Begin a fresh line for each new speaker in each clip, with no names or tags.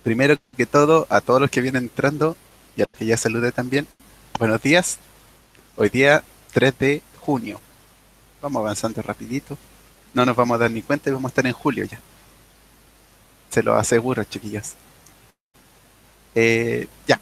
Primero que todo, a todos los que vienen entrando, y a los que ya saludé también, buenos días. Hoy día 3 de junio. Vamos avanzando rapidito. No nos vamos a dar ni cuenta y vamos a estar en julio ya. Se lo aseguro, chiquillos. Ya.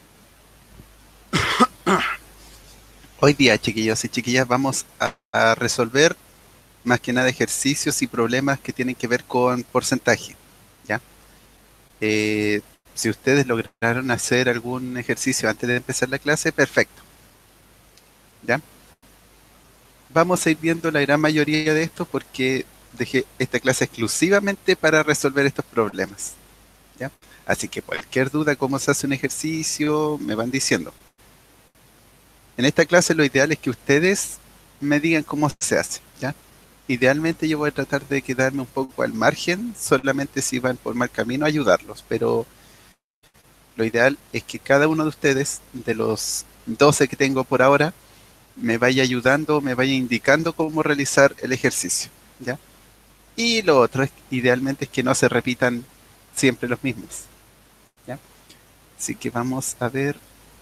Hoy día, chiquillos y chiquillas, vamos a resolver más que nada ejercicios y problemas que tienen que ver con porcentaje. ¿Ya? Eh, si ustedes lograron hacer algún ejercicio antes de empezar la clase, perfecto. ¿Ya? Vamos a ir viendo la gran mayoría de estos porque dejé esta clase exclusivamente para resolver estos problemas. ¿Ya? Así que cualquier duda cómo se hace un ejercicio, me van diciendo. En esta clase lo ideal es que ustedes me digan cómo se hace. ¿Ya? Idealmente yo voy a tratar de quedarme un poco al margen, solamente si van por mal camino ayudarlos, pero lo ideal es que cada uno de ustedes, de los 12 que tengo por ahora, me vaya ayudando, me vaya indicando cómo realizar el ejercicio, ¿ya? Y lo otro es, idealmente, es que no se repitan siempre los mismos, ¿ya? Así que vamos a ver.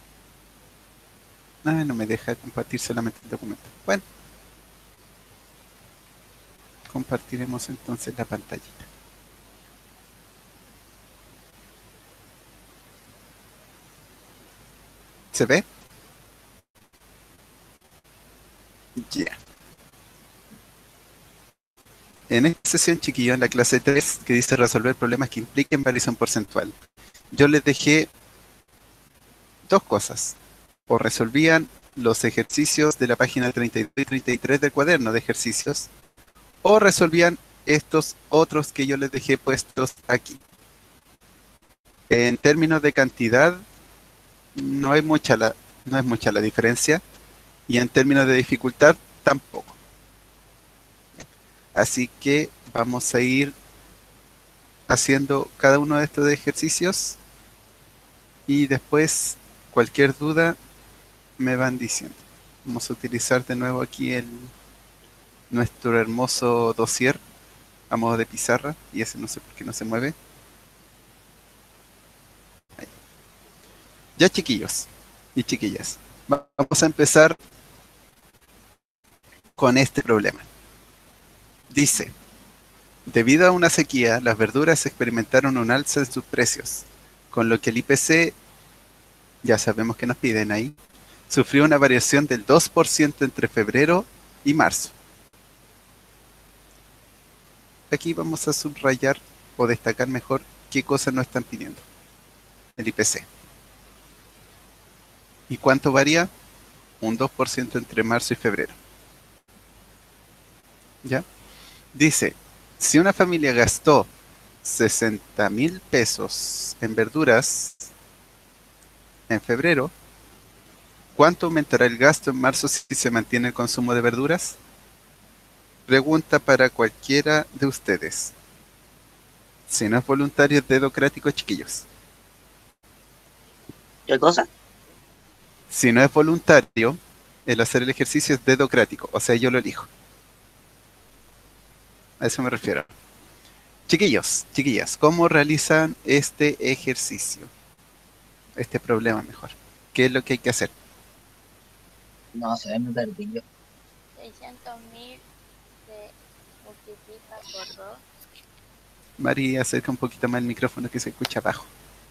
Ah, no me deja compartir solamente el documento. Bueno, compartiremos entonces la pantallita. ¿Se ve? Ya. Yeah. En esta sesión, chiquillos, en la clase 3, que dice resolver problemas que impliquen variación porcentual, yo les dejé dos cosas. O resolvían los ejercicios de la página 32 y 33 del cuaderno de ejercicios, o resolvían estos otros que yo les dejé puestos aquí. En términos de cantidad, no es mucha la diferencia, y en términos de dificultad, tampoco. Así que vamos a ir haciendo cada uno de estos ejercicios y después cualquier duda me van diciendo. Vamos a utilizar de nuevo aquí nuestro hermoso dossier a modo de pizarra, y ese no sé por qué no se mueve. Ahí. Ya, chiquillos y chiquillas, vamos a empezar con este problema. Dice, debido a una sequía, las verduras experimentaron un alza en sus precios, con lo que el IPC, ya sabemos que nos piden ahí, sufrió una variación del 2% entre febrero y marzo. Aquí vamos a subrayar o destacar mejor qué cosas nos están pidiendo. El IPC. ¿Y cuánto varía? Un 2% entre marzo y febrero. ¿Ya? Dice, si una familia gastó 60,000 pesos en verduras en febrero, ¿cuánto aumentará el gasto en marzo si se mantiene el consumo de verduras? Pregunta para cualquiera de ustedes. Si no es voluntario, es dedocrático, chiquillos.
¿Qué cosa?
Si no es voluntario, el hacer el ejercicio es dedocrático, o sea, yo lo elijo. A eso me refiero. Chiquillos, chiquillas, ¿cómo realizan este ejercicio? Este problema mejor. ¿Qué es lo que hay que hacer?
No sé, me perdí yo.
600.000 se multiplica por 2.
María, acerca un poquito más el micrófono que se escucha abajo.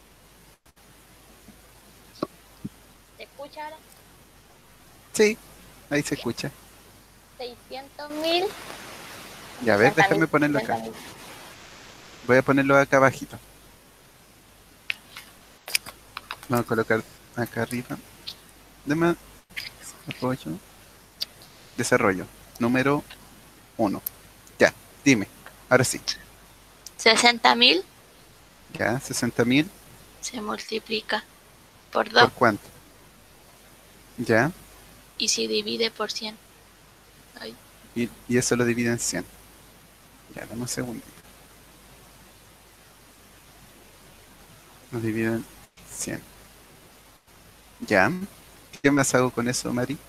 ¿Se escucha ahora?
Sí, ahí se escucha.
600.000.
Ya, a ver, déjame ponerlo acá. Voy a ponerlo acá abajito. Vamos a colocar acá arriba. Deme apoyo. Desarrollo. Número 1. Ya, dime. Ahora sí.
60.000
Ya, 60,000.
se multiplica por 2
¿Por cuánto? Ya.
y se divide por 100. Ay.
Y eso lo divide en 100. Ya, dame un segundito. Lo divide en 100. Ya. ¿Qué más hago con eso, Mari?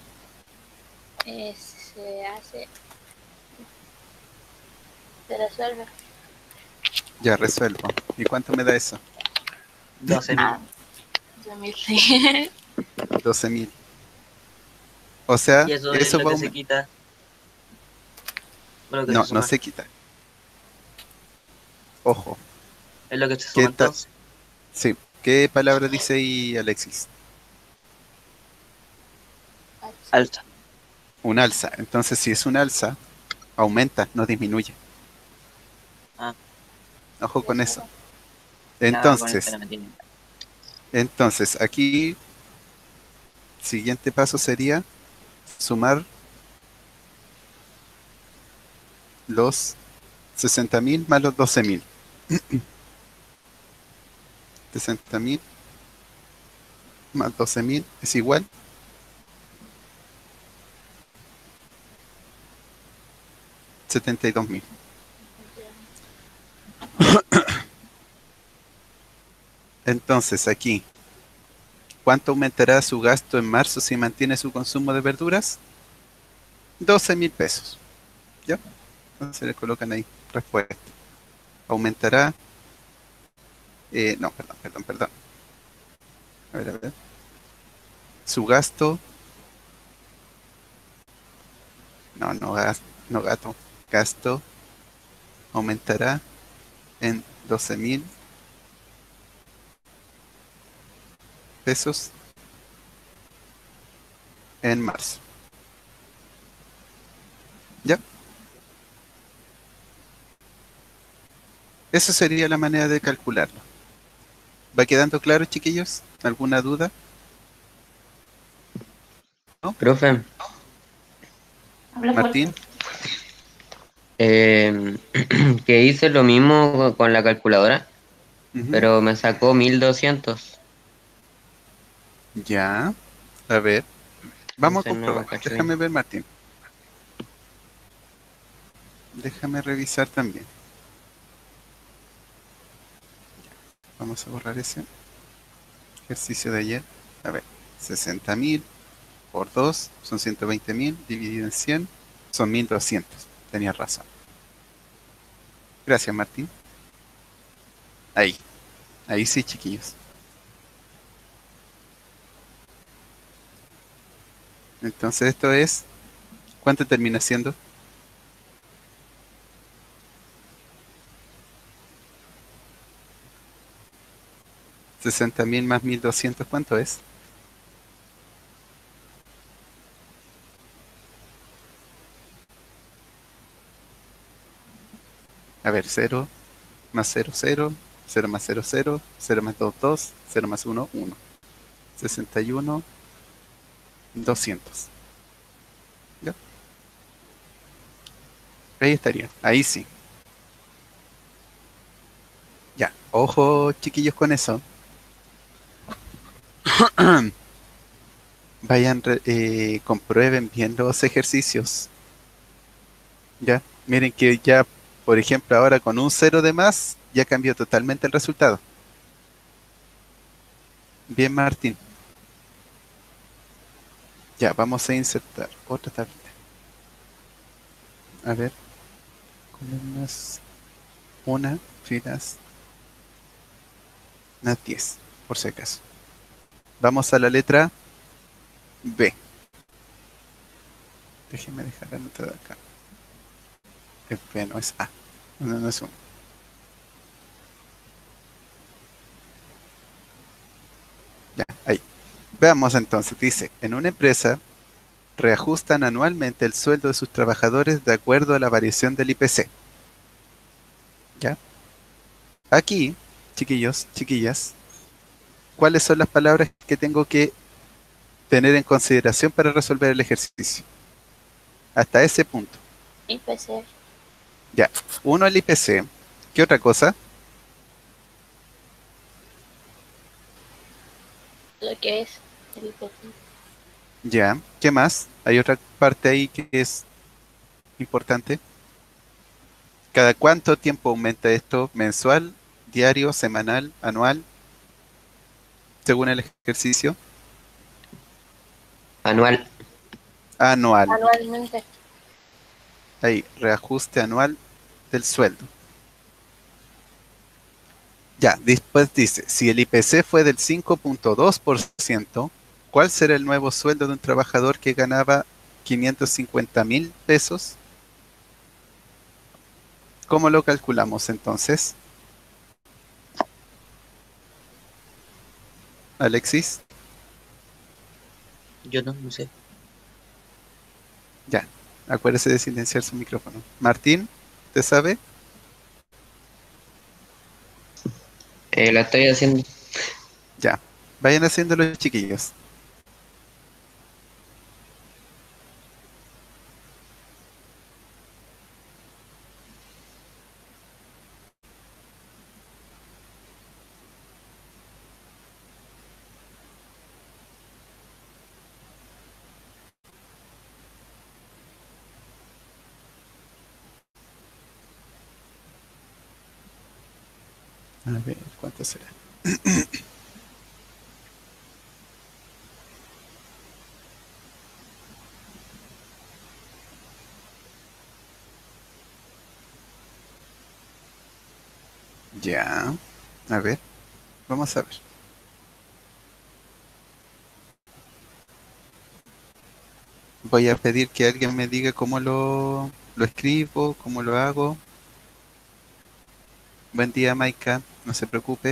Se resuelve.
Ya, resuelvo. ¿Y cuánto me da eso?
12.000.
Ah, 2000, sí.
12.000. O sea,
Y eso es
eso
lo
va a
que se
aumentar.
quita, o lo que se
No, no
suma.
se quita. Ojo.
Es lo que se
¿Qué
suma
tal?
entonces.
Sí. ¿Qué palabra dice ahí Alexis?
Alza.
Un alza. Entonces, si es un alza, aumenta, no disminuye.
Ah,
Ojo con eso.
ya con esto
Entonces,
no me tienen.
aquí, siguiente paso sería sumar los 60.000 más los 12.000. 60.000 más 12.000 es igual 72.000. Entonces, aquí, ¿cuánto aumentará su gasto en marzo si mantiene su consumo de verduras? 12.000 pesos. ¿Ya? Entonces le colocan ahí respuesta. Aumentará. No, perdón. A ver. Su gasto. No gato. Gasto aumentará en 12.000 pesos en marzo. ¿Ya? Esa sería la manera de calcularlo. ¿Va quedando claro, chiquillos? ¿Alguna duda? ¿No?
Profe,
¿Martín?
que hice lo mismo con la calculadora,
Ujú.
pero me sacó 1200.
Ya. A ver. Vamos a
Entonces
comprobar.
no cacho bien.
Déjame ver, Martín. Déjame revisar también. Vamos a borrar ese ejercicio de ayer. A ver. 60.000 por 2 son 120.000. Dividido en 100 son 1.200. Tenías razón. Gracias, Martín. Ahí. Ahí sí, chiquillos. Entonces esto es... ¿Cuánto termina siendo? 60.000 más 1.200, ¿cuánto es? A ver, 0 más 0, 0, 0 más 0, 0, 0 más 2, 2, 0 más 1, 1. 61, 200. ¿Ya? Ahí estaría, ahí sí. Ya, ojo chiquillos con eso. Vayan, comprueben bien los ejercicios. Ya, miren que ya, por ejemplo, ahora con un 0 de más, ya cambió totalmente el resultado. Bien, Martín. Ya, vamos a insertar otra tablita. A ver, columnas, una, filas, unas 10, por si acaso. Vamos a la letra B. Déjenme dejar anotado acá. Es B, no es A. No, no es 1. Ya, ahí. Veamos entonces, dice, en una empresa reajustan anualmente el sueldo de sus trabajadores de acuerdo a la variación del IPC. ¿Ya? Aquí, chiquillos, chiquillas, ¿cuáles son las palabras que tengo que tener en consideración para resolver el ejercicio? Hasta ese punto.
IPC,
Ya. Uno, el IPC. ¿Qué otra cosa?
lo que es el IPC.
Ya. ¿Qué más? Hay otra parte ahí que es importante. ¿Cada cuánto tiempo aumenta esto? ¿Mensual, diario, semanal, anual? Según el ejercicio.
Anual.
Anual.
Anualmente.
Ahí, reajuste anual del sueldo. Ya, después dice, si el IPC fue del 5,2%, ¿cuál será el nuevo sueldo de un trabajador que ganaba 550.000 pesos? ¿Cómo lo calculamos entonces? Alexis,
Yo no sé.
ya, acuérdese de silenciar su micrófono. Martín, ¿te sabe?
La estoy haciendo.
Ya, vayan haciéndolo chiquillos. A ver, ¿cuánto será? Ya, a ver, vamos a ver. Voy a pedir que alguien me diga cómo lo escribo, cómo lo hago. Buen día, Maika, no se preocupe.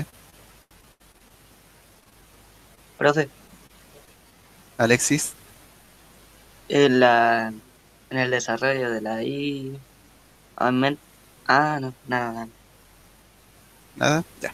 Profe,
Alexis,
en la, en el desarrollo de la I, aument- no, nada.
nada, ya.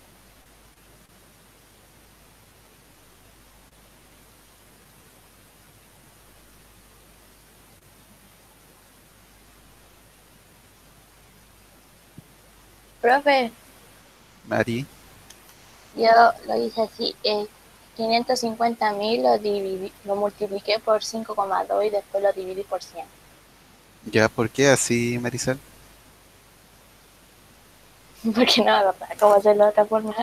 Profe,
Mari,
yo lo hice así. 550.000 lo multipliqué por 5,2 y después lo dividí por 100.
ya, ¿por qué así, Marisol?
Porque no, papá, ¿cómo hacerlo de otra forma?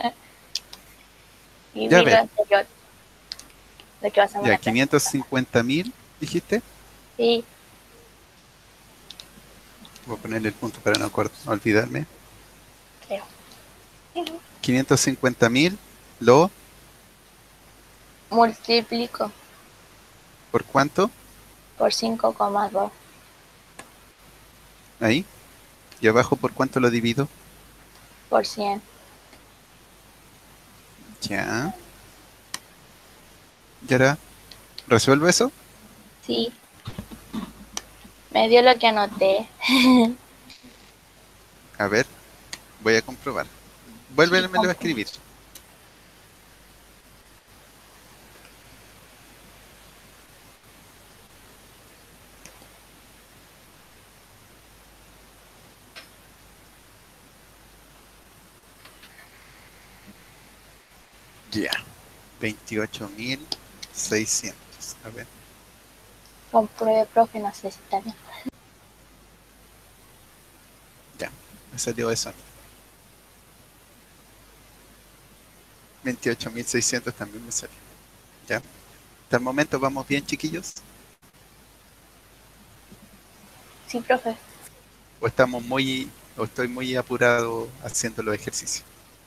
Y
Ya, a
vi lo
ver,
anterior, lo que pasamos en
ya,
la clase.
550.000, dijiste.
Sí,
Voy a ponerle el punto para no olvidarme.
creo.
550.000, lo,
Multiplico
¿por cuánto?
por 5,2
Ahí. Y abajo, ¿por cuánto lo divido?
por 100.
Ya. ¿Y ahora resuelvo eso?
Sí, me dio lo que anoté.
A ver, voy a comprobar.
Sí,
Vuélvemelo a escribir. Ya. 28.600. A ver.
compruebe, profe, no sé si está bien.
Ya. Me salió eso. 28.600 también me salió. Ya. Hasta el momento vamos bien, chiquillos.
Sí, profe.
O estamos o estoy muy apurado haciendo los ejercicios.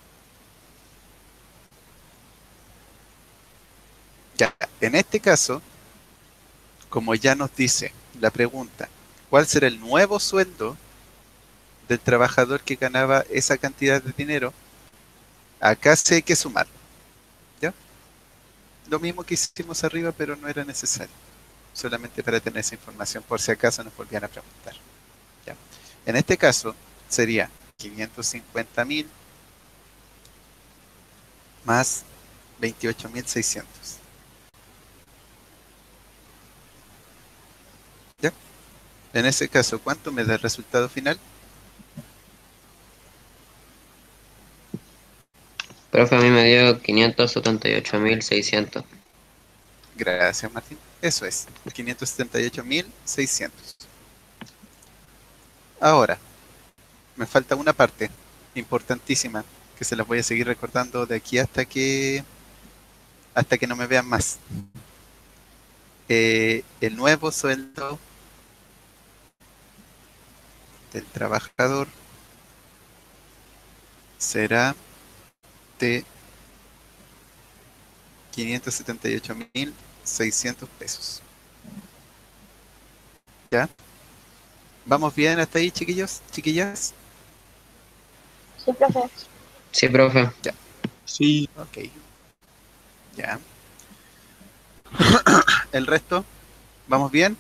Ya. En este caso, como ya nos dice la pregunta, ¿cuál será el nuevo sueldo del trabajador que ganaba esa cantidad de dinero? Acá sí hay que sumar, ¿ya? Lo mismo que hicimos arriba, pero no era necesario. Solamente para tener esa información por si acaso nos volvían a preguntar, ¿ya? En este caso sería 550.000 más 28.600, ¿ya? En ese caso, ¿cuánto me da el resultado final?
Profe, a mí me dio 578.600.
Gracias, Martín. Eso es, 578.600. Ahora, me falta una parte importantísima que se las voy a seguir recordando de aquí hasta que no me vean más. El nuevo sueldo del trabajador será de 578.600 pesos. ¿Ya? ¿Vamos bien hasta ahí, chiquillos? ¿Chiquillas?
Sí, profe.
Sí, profe.
Ya.
Sí.
Ok. Ya. ¿El resto? ¿Vamos bien?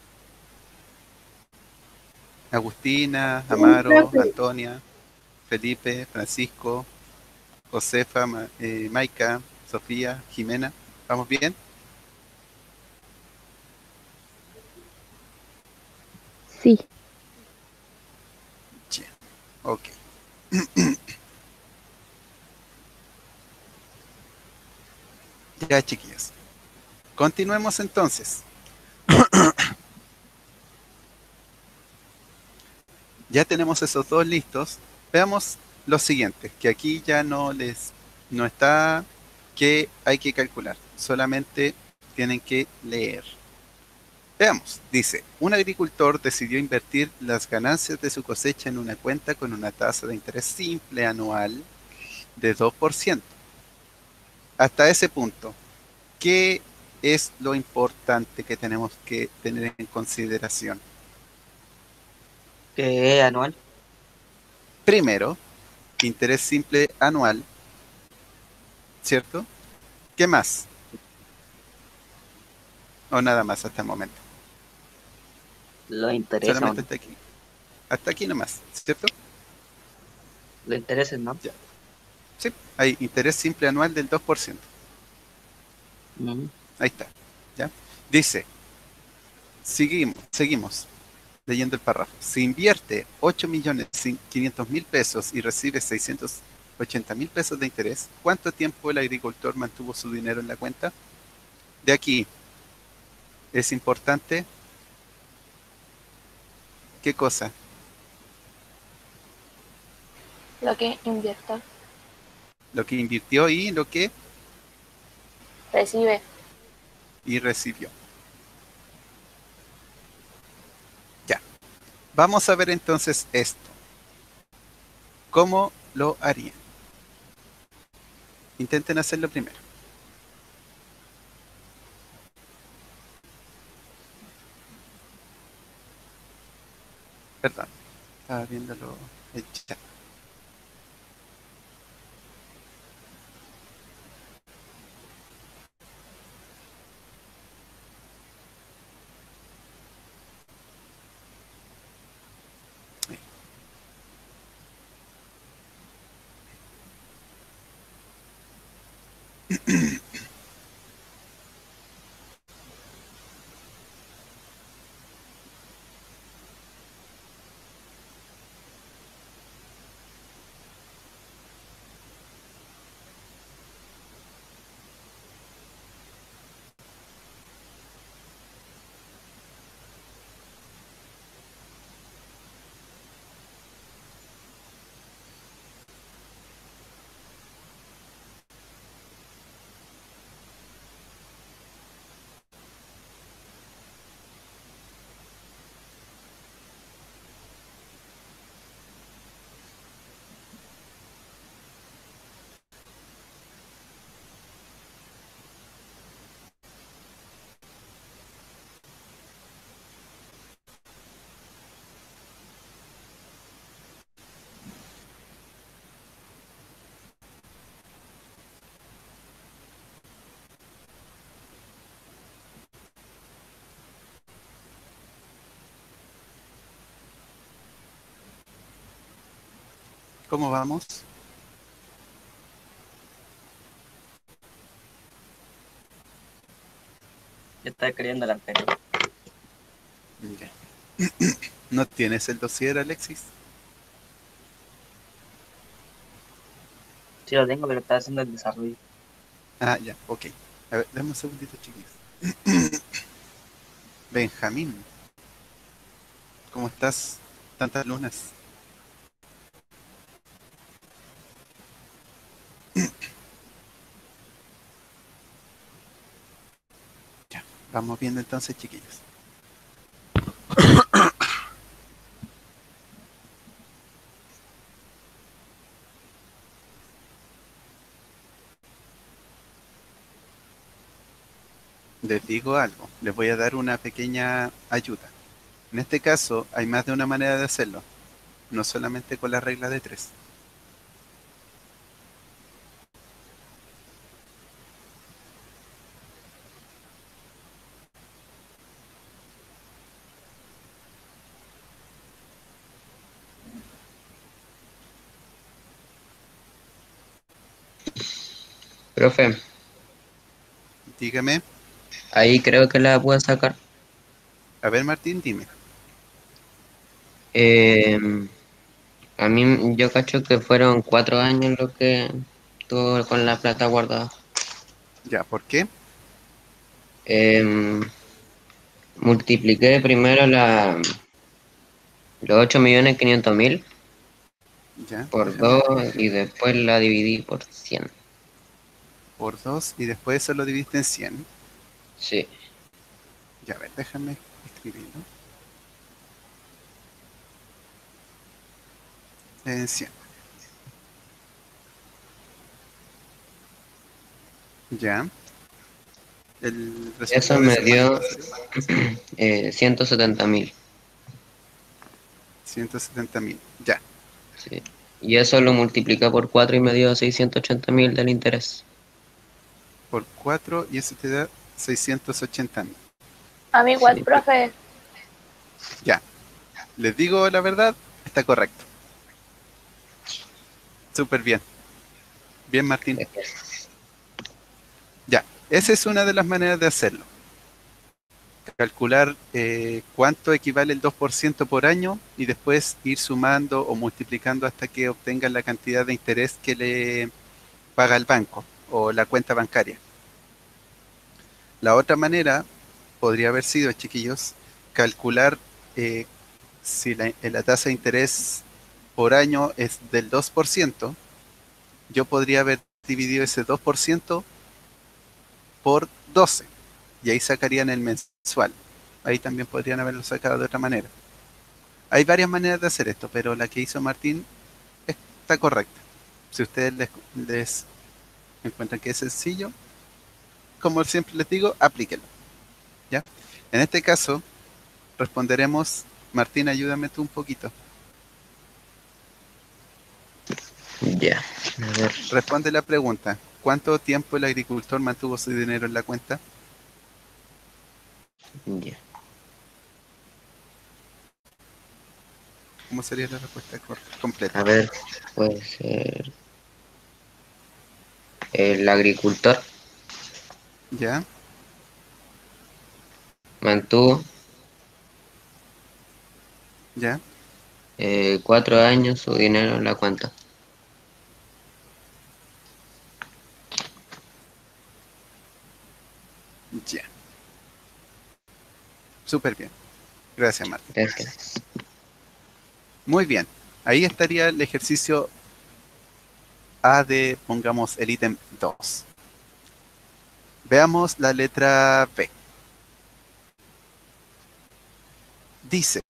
Agustina, Amaro, Antonia, Felipe, Francisco, Josefa, Maika, Sofía, Jimena. ¿Vamos bien?
Sí.
Ya. Ok. Ya, chiquillos. Continuemos entonces. Ya tenemos esos dos listos. Veamos lo siguiente, que aquí ya no está que hay que calcular, solamente tienen que leer. Veamos, dice, un agricultor decidió invertir las ganancias de su cosecha en una cuenta con una tasa de interés simple anual de 2%. Hasta ese punto, ¿qué es lo importante que tenemos que tener en consideración?
¿Qué es anual?
Primero, interés simple anual, ¿cierto? ¿Qué más? O nada más hasta el momento.
Lo interesa o
Solamente
no.
hasta aquí. Hasta aquí nomás, ¿cierto?
Lo interesa, ¿no?
Ya. Sí, hay interés simple anual del 2%.
Ujú.
Ahí está. ¿Ya? Dice, seguimos leyendo el párrafo. Si invierte 8.500.000 pesos y recibe 680.000 pesos de interés, ¿cuánto tiempo el agricultor mantuvo su dinero en la cuenta? De aquí, es importante, ¿qué cosa?
Lo que invierto.
Lo que invirtió y lo que
Recibe.
recibió. Ya. Vamos a ver entonces esto. ¿Cómo lo harían? Intenten hacerlo primero. Perdón, estaba viéndolo el chat. ¿Cómo vamos?
Yo estaba escribiendo la anterior.
Ya. ¿No tienes el dossier, Alexis?
Sí lo tengo, pero estaba haciendo el desarrollo.
Ah, ya, ok. A ver, dame un segundito, chiquillos. Benjamín, ¿cómo estás? Tantas lunas. Ya, vamos viendo entonces, chiquillos. Les digo algo, les voy a dar una pequeña ayuda. En este caso, hay más de una manera de hacerlo, no solamente con la regla de 3.
Profe,
Dígame,
ahí creo que la puedo sacar.
a ver Martín, dime.
Eh, a mí yo cacho que fueron 4 años lo que tuvo con la plata guardada.
Ya, ¿por qué?
Eh, multipliqué primero los 8.500.000
Ya,
por
déjame
2
ver.
y después la dividí por 100.
Por 2 y después eso lo dividiste en 100.
Sí,
Ya, a ver, déjame escribirlo. En 100. Ya. El
eso
resultado de
me
eso,
dio
¿cuánto salió?
170.000.
170.000. Ya.
Sí. Y eso lo multipliqué por 4 y me dio 680.000 del interés.
Por 4 y eso te da 680.000.
A mí igual,
Sí,
profe.
Ya. Les digo la verdad, está correcto. Súper bien. Bien, Martín. Ya. Esa es una de las maneras de hacerlo. Calcular cuánto equivale el 2% por año y después ir sumando o multiplicando hasta que obtengan la cantidad de interés que le paga el banco o la cuenta bancaria. La otra manera podría haber sido, chiquillos, calcular eh, si la tasa de interés por año es del 2%, yo podría haber dividido ese 2% por 12 y ahí sacarían el mensual. Ahí también podrían haberlo sacado de otra manera. Hay varias maneras de hacer esto, pero la que hizo Martín está correcta. Si ustedes les encuentran que es sencillo, como siempre les digo, aplíquenlo. ¿Ya? En este caso, responderemos, Martín, ayúdame tú un poquito.
ya. A ver,
Responde la pregunta. ¿Cuánto tiempo el agricultor mantuvo su dinero en la cuenta?
ya.
¿Cómo sería la respuesta
A
completa?
ver, puede ser el agricultor
¿Ya?
mantuvo
¿Ya?
4 años su dinero en la cuenta.
Ya. Súper bien. Gracias, Martín.
Gracias.
Muy bien. Ahí estaría el ejercicio A de, pongamos, el ítem 2. Veamos la letra B. Dice,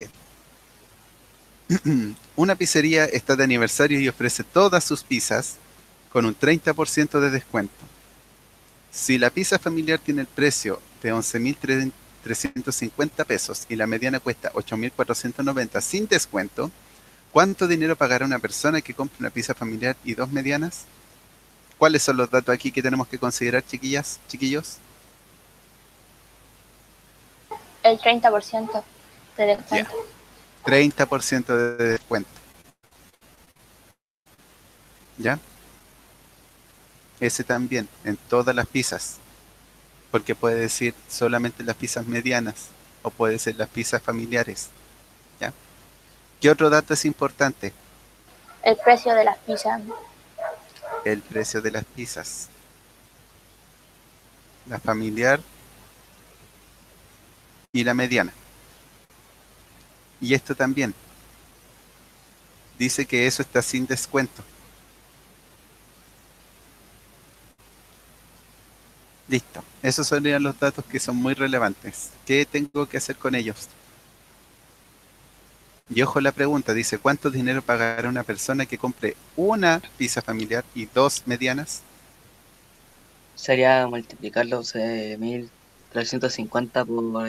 una pizzería está de aniversario y ofrece todas sus pizzas con un 30% de descuento. Si la pizza familiar tiene el precio de 11.350 pesos y la mediana cuesta 8.490 sin descuento, ¿cuánto dinero pagará una persona que compre una pizza familiar y dos medianas? ¿Cuáles son los datos aquí que tenemos que considerar, chiquillas, chiquillos?
El 30% de
Ya,
descuento.
30% de descuento. ¿Ya? Ese también, en todas las pizzas. Porque puede decir solamente las pizzas medianas o puede ser las pizzas familiares. ¿Ya? ¿Qué otro dato es importante?
El precio de las pizzas.
El precio de las pizzas. La familiar y la mediana. Y esto también. Dice que eso está sin descuento. Listo. Esos serían los datos que son muy relevantes. ¿Qué tengo que hacer con ellos? Y ojo la pregunta, dice, ¿cuánto dinero pagará una persona que compre una pizza familiar y dos medianas?
Sería multiplicar los 11.000 350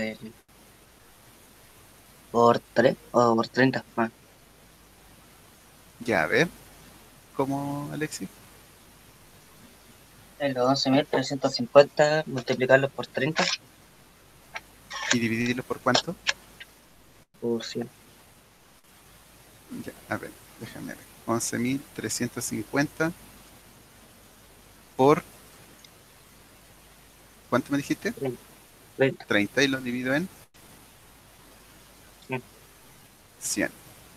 por 3 o por 30.
Ya, a ver. ¿Cómo, Alexis?
En los 11.350 multiplicarlo por 30
¿Y dividirlo por cuánto?
por 100.
Ya, a ver, déjame ver. 11.350 por... ¿Cuánto me dijiste?
30.
30 y lo divido en
100.
100.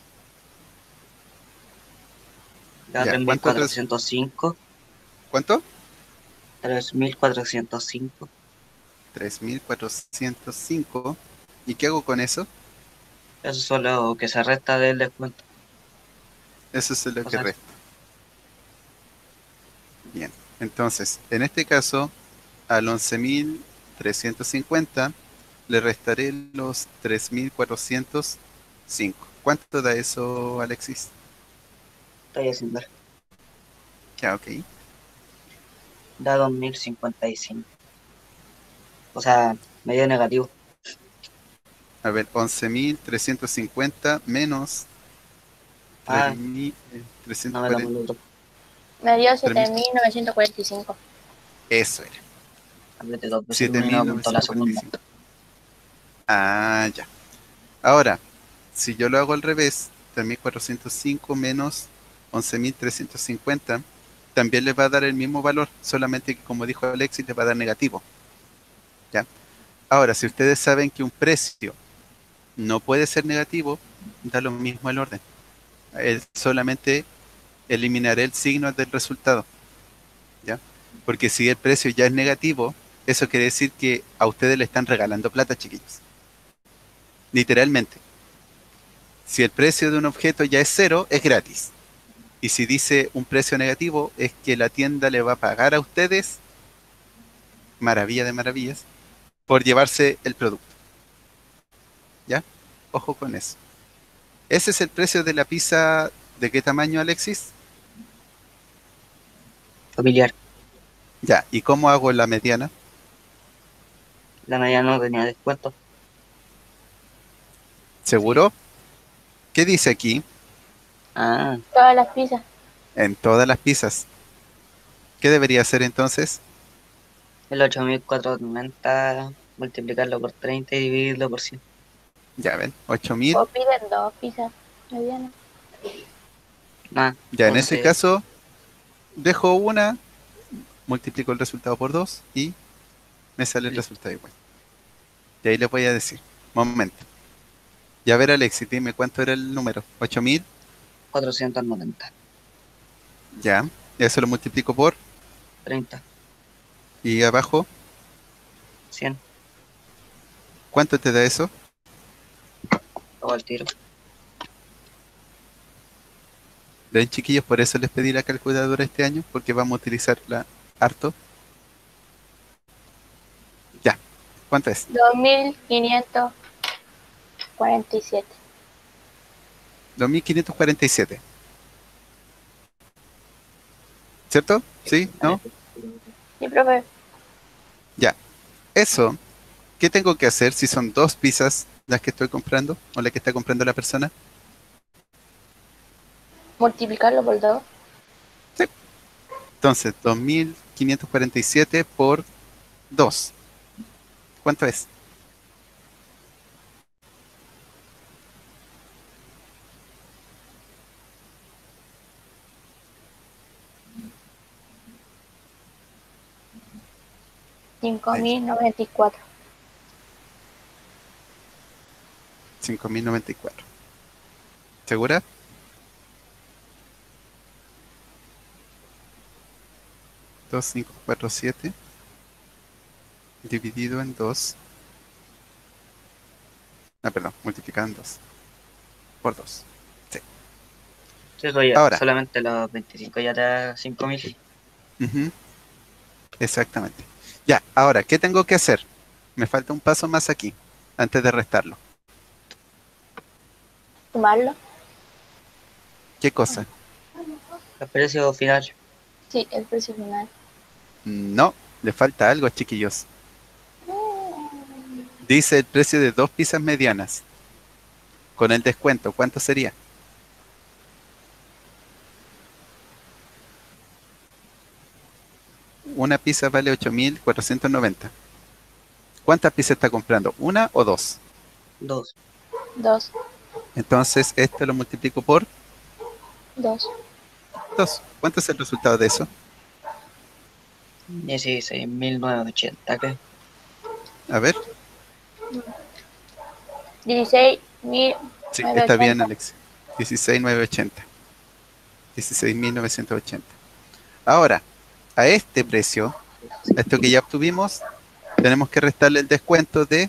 Ya
Ya, ¿cuánto?
3.405.
¿Cuánto?
3.405.
3.405. ¿Y qué hago con eso?
Eso es lo que se resta del descuento.
Eso es lo
O
que
sea,
resta. Bien, entonces, en este caso, al 11.350 le restaré los 3.405. ¿Cuánto da eso, Alexis?
estoy haciendo.
Ya, ok.
Da 2.055. O sea, medio negativo.
A ver, 11.350 menos
Ah,
3.340.
no me da mal otro.
Me dio
3.000.
7.945.
Eso era.
Apreté dos veces el
siete
uno y no
mil
apuntó la
novecientos cuarenta y
segunda.
cinco. Ah, ya. Ahora, si yo lo hago al revés, 3.405 menos 11.350, también les va a dar el mismo valor, solamente que como dijo Alexis, les va a dar negativo. ¿Ya? Ahora, si ustedes saben que un precio no puede ser negativo, da lo mismo el orden. Solamente eliminaré el signo del resultado. ¿Ya? Porque si el precio ya es negativo, eso quiere decir que a ustedes le están regalando plata, chiquillos. Literalmente. Si el precio de un objeto ya es cero, es gratis. Y si dice un precio negativo, es que la tienda le va a pagar a ustedes, maravilla de maravillas, por llevarse el producto. ¿Ya? Ojo con eso. Ese es el precio de la pizza. ¿De qué tamaño, Alexis?
Familiar.
Ya. ¿Y cómo hago la mediana?
La media no tenía descuento.
¿Seguro? ¿Qué dice aquí?
Ah,
Todas las pizzas.
En todas las pizzas. ¿Qué debería hacer entonces?
el 8.490 multiplicarlo por 30 y dividirlo por 100.
Ya ven, 8.000.
O piden dos pizzas medianas.
Nada,
Ya en ese
11.
caso, dejo una, multiplico el resultado por 2 y me sale el
Listo.
resultado igual. Y ahí les voy a decir. Momento. Ya ver, Alexis, dime cuánto era el número. 8.000.
490.
Ya. Eso lo multiplico por.
30.
Y abajo,
100.
¿cuánto te da eso?
Luego al tiro.
Ven, chiquillos, por eso les pedí la calculadora este año, porque vamos a utilizarla harto. Ya. ¿Cuánto es?
2.547.
2.547. ¿Cierto? ¿Sí? ¿No?
Sí, profe.
Ya. Eso, ¿qué tengo que hacer si son dos pizzas las que estoy comprando o la que está comprando la persona?
Multiplicarlo por 2.
Sí. Entonces, 2.547 por 2. ¿Cuánto es?
5.094.
5.094. ¿Segura? 2.547 dividido en 2. Ah, perdón, multiplicado en 2. Por 2. Sí.
Sí, eso ya.
Ahora,
Solamente los 25 ya te da 5.000.
ujú, exactamente. Ya, ahora, ¿qué tengo que hacer? Me falta un paso más aquí, antes de restarlo.
Sumarlo.
¿Qué cosa?
El precio final.
Sí, el precio final.
No, le falta algo, chiquillos. Dice el precio de 2 pizzas medianas. Con el descuento, ¿cuánto sería? Una pizza vale 8.490. ¿Cuántas pizzas está comprando? ¿Una o dos?
2.
2,
Entonces, esto lo multiplico por
2.
2. ¿Cuánto es el resultado de eso?
16.980, ¿qué?
A ver.
16.980.
Sí, está bien, Alex. 16.980. 16.980. Ahora, a este precio, a esto que ya obtuvimos, tenemos que restarle el descuento de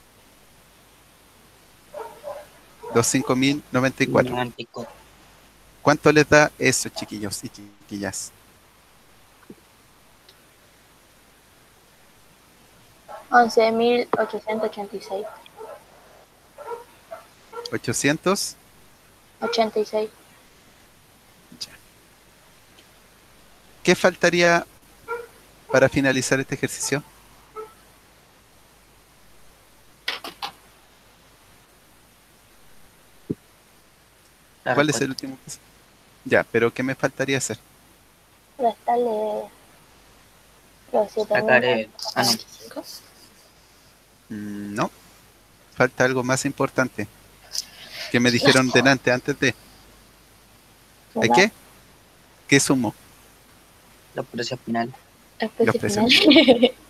los 5.094.
94.
¿Cuánto les da eso, chiquillos y chiquillas?
11.886.
800.
86.
Ya. ¿Qué faltaría para finalizar este ejercicio?
La
¿Cuál es el
respuesta.
último paso? Ya, pero ¿qué me faltaría hacer?
Restarle los
Sacar el... Ah, no.
7.945.
No, falta algo más importante que me dijeron delante antes de. ¿Hay
Sumar
qué? ¿Qué sumo?
Los precios finales.
el
Los
precio
precios
final.
finales.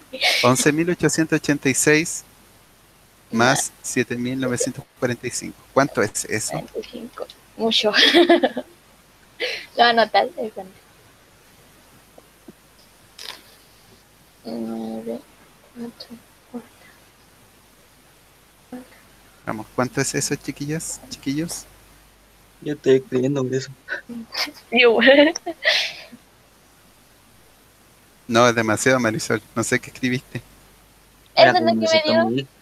11.886
Más
más 7.945. ¿Cuánto es eso?
45. Mucho. Lo voy a anotar. 9, 8.
Vamos, ¿cuánto es eso, chiquillas, chiquillos?
Yo estoy escribiendo por eso.
No, es demasiado, Marisol. No sé qué escribiste.
Era
Eso es lo
como
que me dio.
200.000.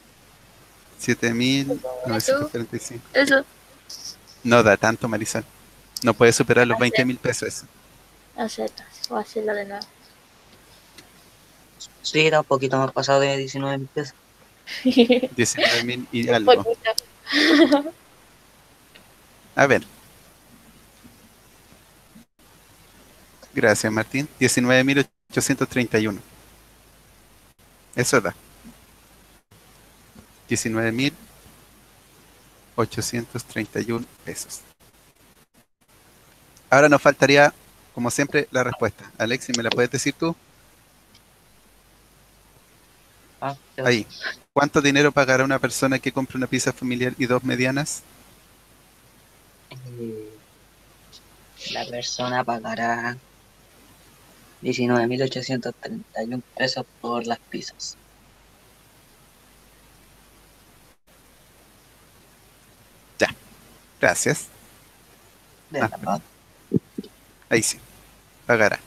Eso.
7.945.
Eso.
No da tanto, Marisol. No puede superar los 20.000 pesos eso.
Acepta. Voy a hacerlo de nuevo.
Sí, era un poquito más pasado de 19.000 pesos.
19.000 y
Un
algo.
poquito.
A ver. Gracias, Martín. 19.831. Eso da. 19.831 pesos. Ahora nos faltaría, como siempre, la respuesta. Alexis, ¿me la puedes decir tú?
Ah, ya.
Ahí. ¿Cuánto dinero pagará una persona que compre una pizza familiar y 2 medianas?
Eh, La persona pagará 19.831 pesos por las pizzas.
Ya. Gracias.
De
Ah,
nada.
perdón. Ahí sí. Pagará.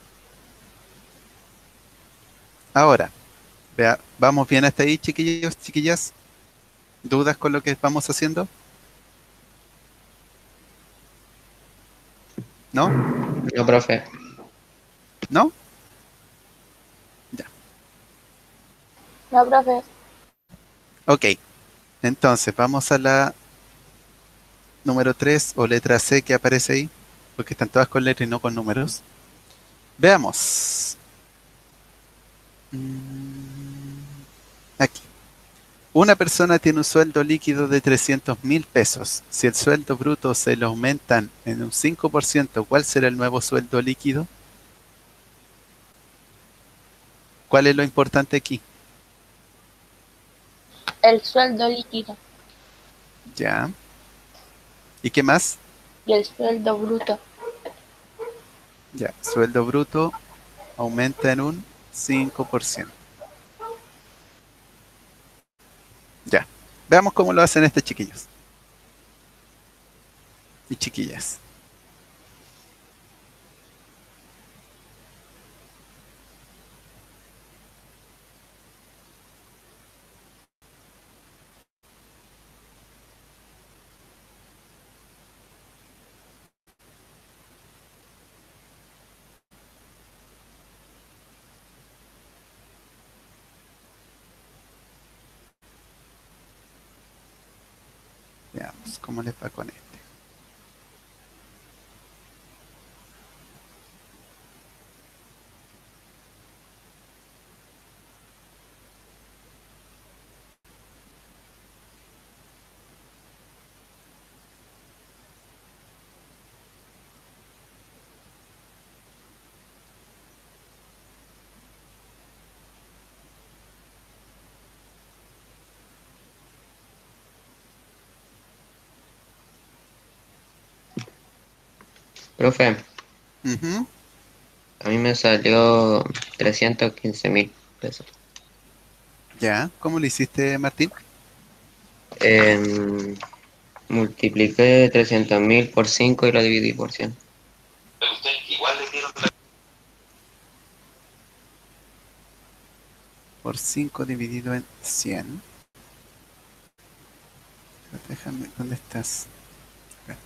Ahora, vea, ¿vamos bien hasta ahí, chiquillos, chiquillas? ¿Dudas con lo que vamos haciendo? ¿No?
No, profe.
¿No? Ya.
No, profe.
Ok. Entonces, vamos a la número 3 o letra C que aparece ahí, porque están todas con letras y no con números. Veamos. Aquí. Una persona tiene un sueldo líquido de 300.000 pesos. Si el sueldo bruto se lo aumentan en un 5%, ¿cuál será el nuevo sueldo líquido? ¿Cuál es lo importante aquí?
El sueldo líquido
Ya. ¿Y qué más?
y el sueldo bruto.
Ya. Sueldo bruto aumenta en un 5%. Ya. Veamos cómo lo hacen estos chiquillos y chiquillas. cómo les va con este.
Profe,
Ujú.
a mí me salió 315.000 pesos.
Ya, ¿cómo lo hiciste, Martín?
Em, Multipliqué 300.000 por 5 y lo dividí por 100.
Por 5 dividido en 100. Déjame, ¿dónde estás? Acá.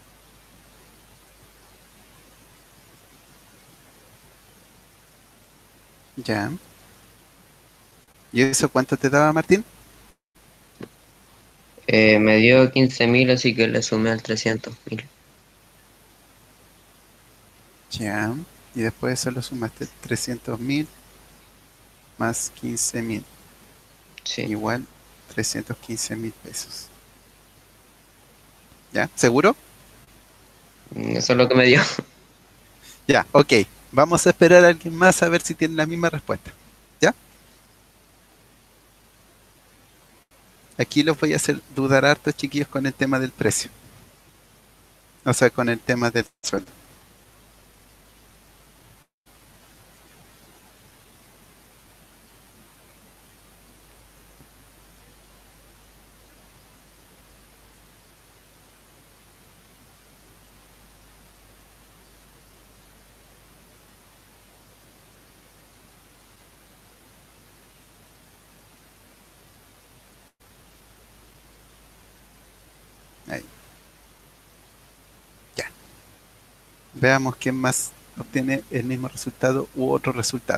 Ya. ¿Y eso cuánto te daba, Martín?
Me dio 15.000, así que le sumé al 300.000.
Ya. Y después eso lo sumaste 300.000 más 15.000.
Sí,
Igual 315.000 pesos. ¿Ya? ¿Seguro?
eso es lo que me dio.
Ya, ok. Vamos a esperar a alguien más a ver si tiene la misma respuesta. ¿Ya? Aquí los voy a hacer dudar harto, chiquillos, con el tema del precio. O sea, con el tema del sueldo. Ahí. Ya. Veamos quién más obtiene el mismo resultado u otro resultado.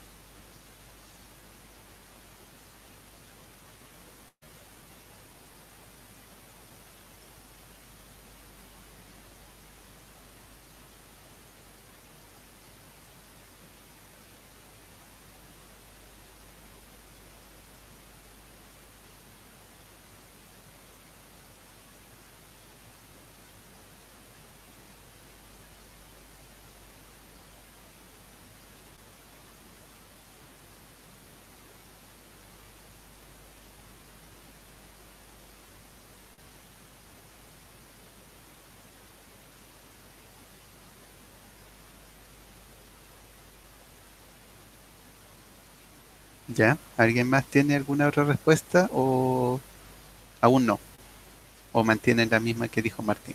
¿Ya? ¿Alguien más tiene alguna otra respuesta o aún no? ¿O mantiene la misma que dijo Martín?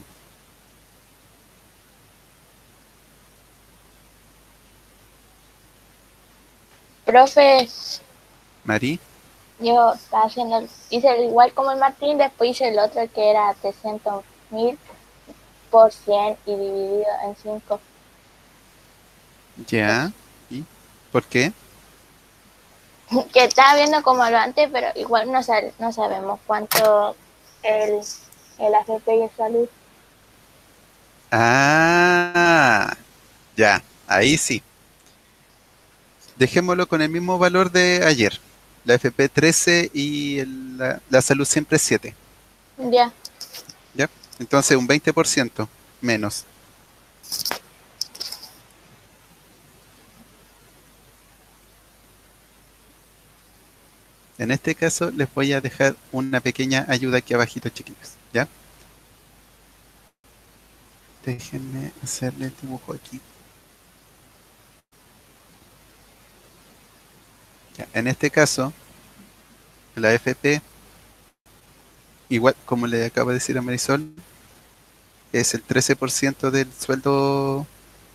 Profe,
¿Mari?
yo estaba haciendo, hice el igual como el Martín, después hice el otro que era 300.000 por 100 y dividido en 5.
¿Ya? ¿Y por qué?
Que estaba viendo como lo antes, pero igual no sabemos cuánto el, el AFP y el salud.
Ah, ya, ahí sí. Dejémoslo con el mismo valor de ayer. La FP 13 y la salud siempre 7.
Ya,
¿Ya? Entonces un 20% menos. En este caso les voy a dejar una pequeña ayuda aquí abajito, chiquillos. ¿Ya? Déjenme hacerle el dibujo aquí. Ya. En este caso, la FP, igual como le acabo de decir a Marisol, es el 13% del sueldo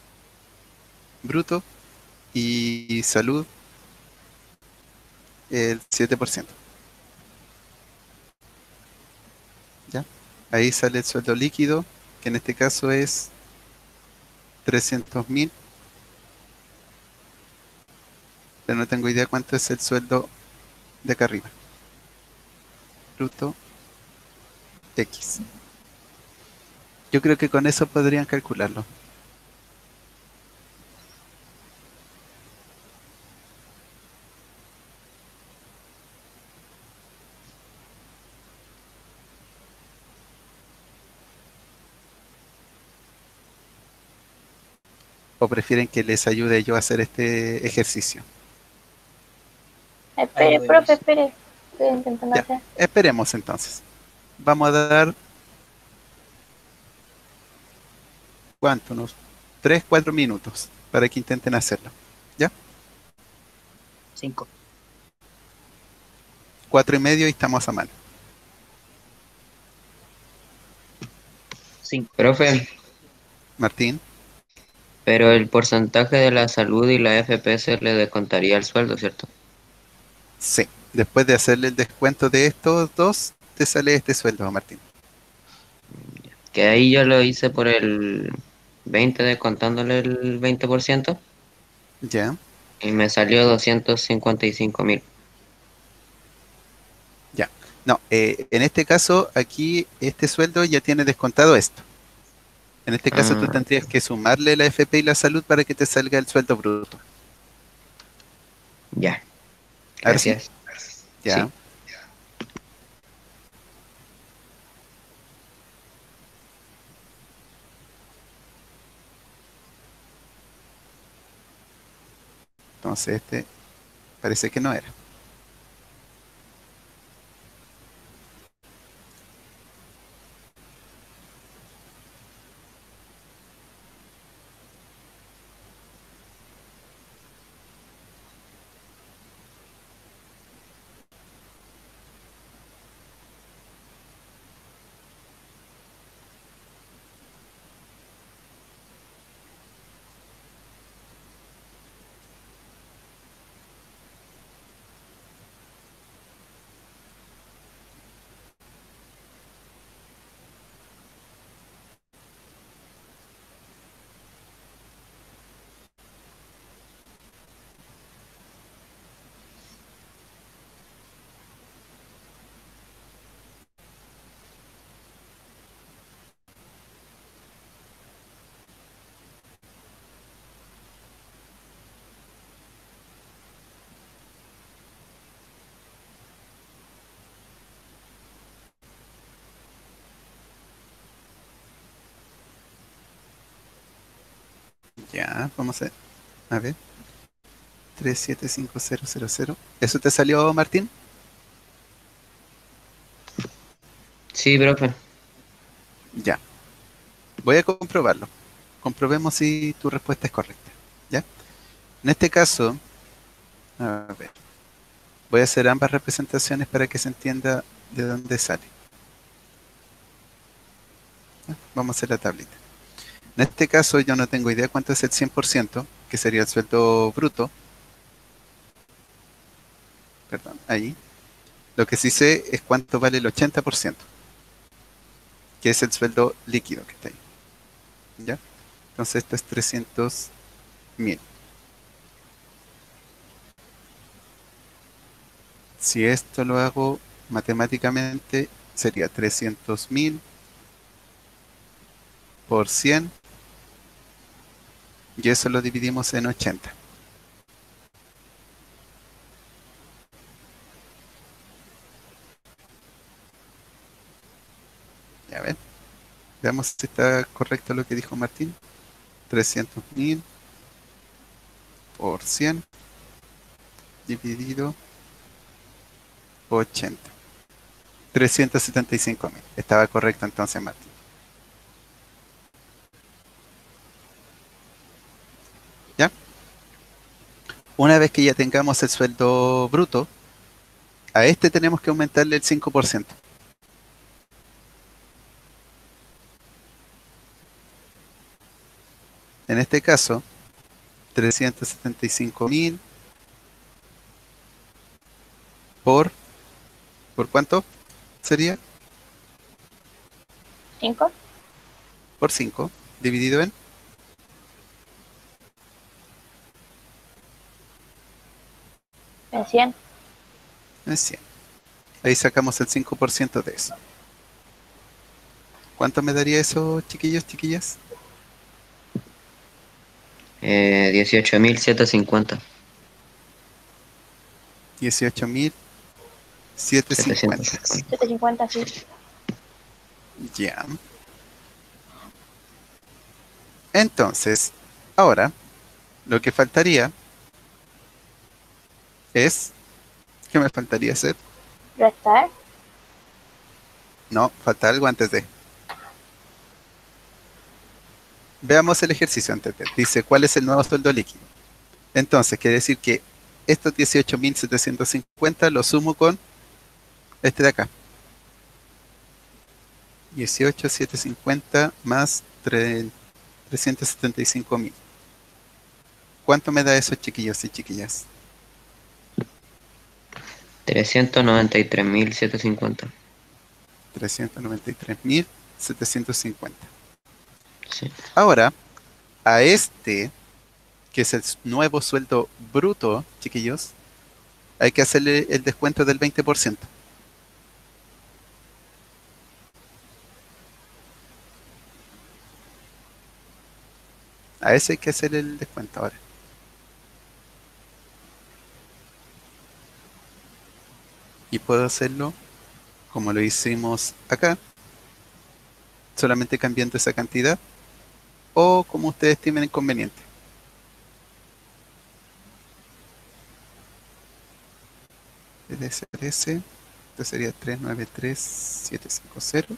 bruto y salud el 7%. ¿Ya? Ahí sale el sueldo líquido, que en este caso es 300.000, pero no tengo idea cuánto es el sueldo de acá arriba. Bruto X. Yo creo que con eso podrían calcularlo. ¿O prefieren que les ayude yo a hacer este ejercicio?
Espere, profe, espere. Estoy intentando
Ya,
hacer.
esperemos entonces. Vamos a dar, ¿cuánto? Unos 3, 4 minutos para que intenten hacerlo. ¿Ya?
5.
4 y medio y estamos a mano.
5.
Profe,
Martín,
pero el porcentaje de la salud y la FP se le descontaría el sueldo, ¿cierto?
sí. Después de hacerle el descuento de estos dos, te sale este sueldo, Martín.
Que ahí yo lo hice por el 20 descontándole el 20%
Ya,
y me salió 255.000.
ya. No, en este caso, aquí este sueldo ya tiene descontado esto. En este caso, tú
Ah,
tendrías que sumarle la FP y la salud para que te salga el sueldo bruto.
ya,
Ahora sí,
gracias.
ya.
Sí,
Entonces, este parece que no era. Ya, vamos a ver. 375000. ¿Eso te salió, Martín?
sí, profe.
Ya. Voy a comprobarlo. Comprobemos si tu respuesta es correcta. ¿Ya? En este caso, a ver, voy a hacer ambas representaciones para que se entienda de dónde sale. ¿Ya? Vamos a hacer la tablita. En este caso, yo no tengo idea cuánto es el 100%, que sería el sueldo bruto. Perdón, ahí. Lo que sí sé es cuánto vale el 80%, que es el sueldo líquido que está ahí. ¿Ya? Entonces, esto es 300.000. Si esto lo hago matemáticamente, sería 300.000 por 100 y eso lo dividimos en 80. Ya ven, veamos si está correcto lo que dijo Martín. 300.000 por 100 dividido por 80. 375.000. Estaba correcto entonces, Martín. ¿Ya? Una vez que ya tengamos el sueldo bruto, a este tenemos que aumentarle el 5%. En este caso, 375.000 por... ¿Por cuánto sería?
5
Por 5 dividido
en 100.
en 100. Ahí sacamos el 5% de eso. ¿Cuánto me daría eso, chiquillos, chiquillas?
18.750.
18.750.
750.
750, sí.
Ya. Entonces, ahora, lo que faltaría es... ¿Qué me faltaría hacer?
Restar.
No, falta algo antes de... Veamos el ejercicio antes de. Dice, ¿cuál es el nuevo sueldo líquido? Entonces, quiere decir que estos 18.750 lo sumo con este de acá. 18.750 más 375.000. ¿Cuánto me da eso, chiquillos y chiquillas?
393.750.
393.750.
Sí.
Ahora, a este, que es el nuevo sueldo bruto, chiquillos, hay que hacerle el descuento del 20%. A ese hay que hacer el descuento ahora. Y puedo hacerlo como lo hicimos acá, solamente cambiando esa cantidad, o como ustedes estimen conveniente. Debe ser ese. Este sería 393.750.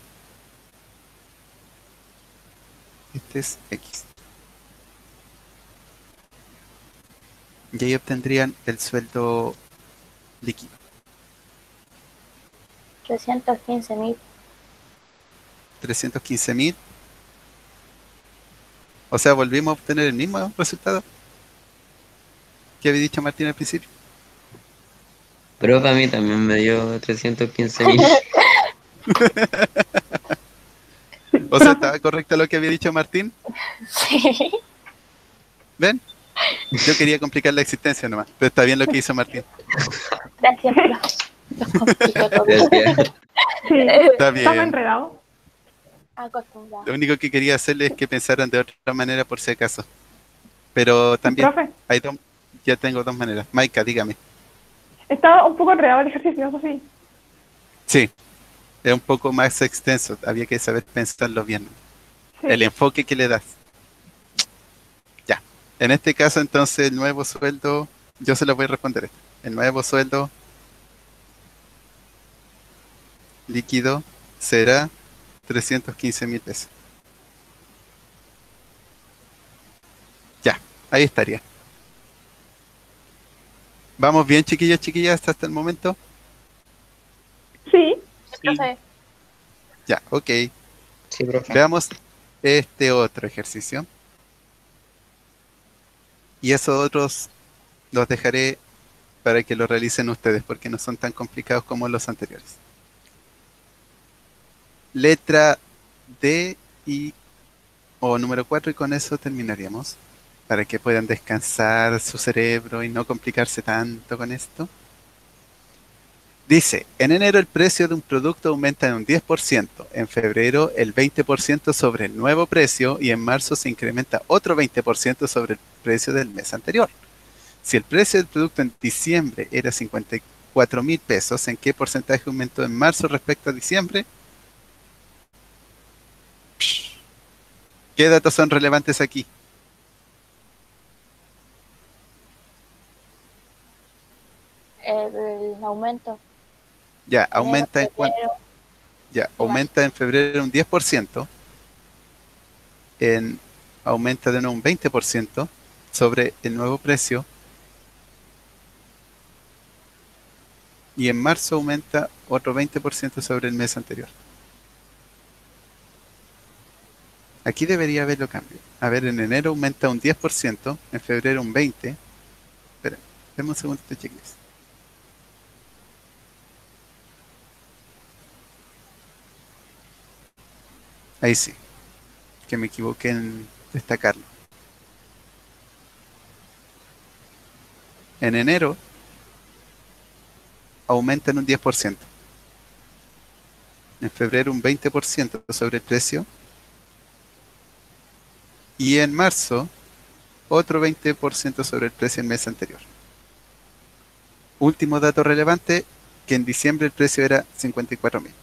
Este es X. Y ahí obtendrían el sueldo líquido.
315.000.
315.000. O sea, volvimos a obtener el mismo resultado que había dicho Martín al principio.
Pero para mí también me dio 315.000.
O sea, ¿estaba correcto lo que había dicho Martín?
Sí.
¿Ven? Yo quería complicar la existencia nomás, pero está bien lo que hizo Martín.
Gracias, profe. Los compliqué todo.
Gracias.
Sí,
Está
estaba
bien.
enredado.
Acostumbrado.
Lo único que quería hacerles es que pensaran de otra manera por si acaso. Pero
Sí,
también
profe,
hay dos, ya tengo dos maneras. Maika, dígame.
estaba un poco enredado el ejercicio, eso sí.
Sí, es un poco más extenso. Había que saber pensarlo bien. El
Sí,
enfoque que le das. Ya. En este caso, entonces, el nuevo sueldo, yo se lo voy a responder. El nuevo sueldo líquido será 315.000 pesos. Ya, ahí estaría. ¿Vamos bien, chiquillos, chiquillas, hasta el momento?
sí,
Profe,
Ya, ok.
Sí, profe.
Veamos este otro ejercicio. Y esos otros los dejaré para que lo realicen ustedes, porque no son tan complicados como los anteriores. Letra D y o número 4 y con eso terminaríamos. Para que puedan descansar su cerebro y no complicarse tanto con esto. Dice, en enero el precio de un producto aumenta en un 10%, en febrero el 20% sobre el nuevo precio y en marzo se incrementa otro 20% sobre el precio del mes anterior. Si el precio del producto en diciembre era 54.000 pesos, ¿en qué porcentaje aumentó en marzo respecto a diciembre? ¿Qué datos son relevantes aquí?
el aumento.
Ya,
Enero,
aumenta en cuánto.
febrero
Ya,
y marzo.
aumenta en febrero un 10%, en, aumenta de nuevo un 20% sobre el nuevo precio y en marzo aumenta otro 20% sobre el mes anterior. Aquí debería haberlo cambio. A ver, en enero aumenta un 10%, en febrero un 20%. Espera, déme un segundo de checklist. Ahí sí, que me equivoqué en destacarlo. En enero aumenta en un 10%. En febrero un 20% sobre el precio. Y en marzo otro 20% sobre el precio del mes anterior. Último dato relevante, que en diciembre el precio era 54.000.